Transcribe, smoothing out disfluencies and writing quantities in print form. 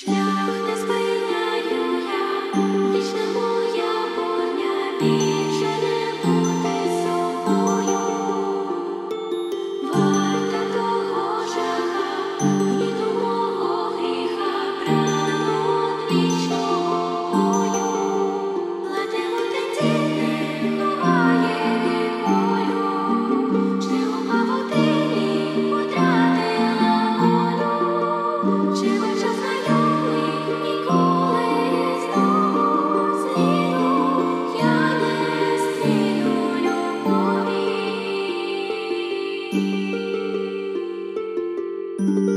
Шлях не спиняю я, вічна моя воля, більше не бути собою. Варта того жаха, гніту мого гріха, прагну вічного бою. Летимо тендіти, ховає від болю, чи у павутині потратила волю, чи веча знайомий ніколи знову зліну, я не стрію любові.